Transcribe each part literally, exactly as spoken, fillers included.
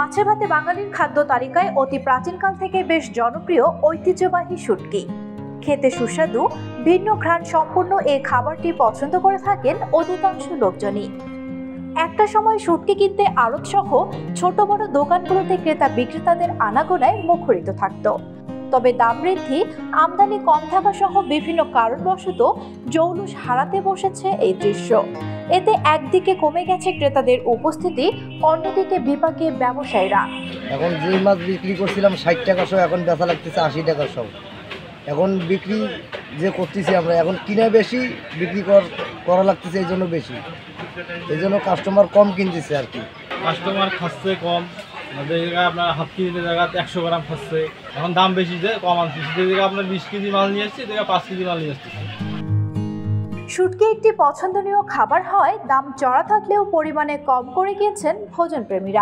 মাছে ভাতে বাঙালির খাদ্য তালিকায় অতি প্রাচীনকাল থেকে বেশ জনপ্রিয় ঐতিহ্যবাহী শুটকি। খেতে সুস্বাদু, ভিন্ন ঘ্রাণ সম্পূর্ণ এই খাবারটি পছন্দ করে থাকেন অধিকাংশ লোকজনই। একটা সময় শুটকি কিনতে আড়ত সহ ছোট বড় দোকানগুলোতে ক্রেতা বিক্রেতাদের আনাগোনায় মুখরিত থাকত। তবে দাম বৃদ্ধি, আমদানি কম থাকা সহ বিভিন্ন কারণবশত জৌলুস হারাতে বসেছে এই দৃশ্য। এতে একদিকে কমে গেছে ক্রেতাদের উপস্থিতি, অন্যদিকে বিপাকে ব্যবসায়ীরা। এখন যে মাছ বিক্রি করছিলাম ষাট টাকা সহ এখন বেচা লাগতেছে আশি টাকা সহ। এখন বিক্রি যে করতেছি আমরা এখন কিনে বেশি, বিক্রি করা লাগতেছে এই জন্য বেশি, এই জন্য কাস্টমার কম কিনতেছে আর কি। কাস্টমার খাচ্ছে কম, আপনার হাফ কেজি জায়গাতে একশো গ্রাম খাচ্ছে, এখন দাম বেশি যে কম আনছে, যে জায়গায় আপনার বিশ কেজি মাল নিয়ে আসছে, জায়গায় পাঁচ কেজি মাল নিয়ে আসছে। শুটকি একটি পছন্দনীয় খাবার হয়, দাম চড়া থাকলেও পরিমাণে কম করে কিনছেন ভোজন প্রেমীরা।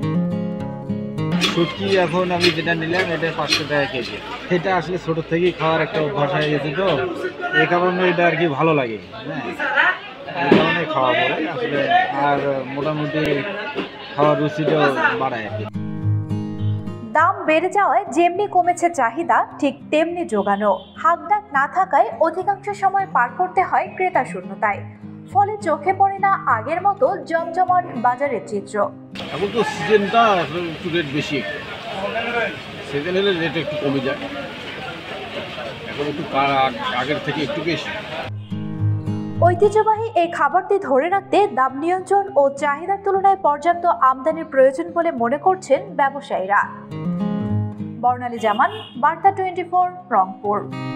শুটকি এখন আমি যেটা নিলাম এটা পাঁচশো টাকা কেজি। এটা আসলে ছোট থেকেই খাওয়ার একটা অভ্যাস হয়ে গেছে, তো এই কারণে এটা আর কি ভালো লাগে, হ্যাঁ এই কারণে খাওয়া পড়ে আসলে, আর মোটামুটি খাওয়ার রুচিটাও বাড়ায় আর কি। দাম বেড়ে যাওয়ায় যেমনি কমেছে চাহিদা, ঠিক তেমনি যোগানো। হাকডাক না থাকায় অধিকাংশ সময় পার করতে হয় ক্রেতা শূন্যতায়, ফলে চোখে পড়ে না আগের মতো জমজমাট বাজারের চিত্র। এখন তো সিজনটা একটু রেট বেশি, সিজন হলে রেট একটু কমে যায়, এখন একটু আগের থেকে একটু বেশি। ঐতিহ্যবাহী এই খাবারটি ধরে রাখতে দাম নিয়ন্ত্রণ ও চাহিদার তুলনায় পর্যাপ্ত আমদানির প্রয়োজন বলে মনে করছেন ব্যবসায়ীরা। বর্ণালী জামান, বার্তা টোয়েন্টি ফোর, রংপুর।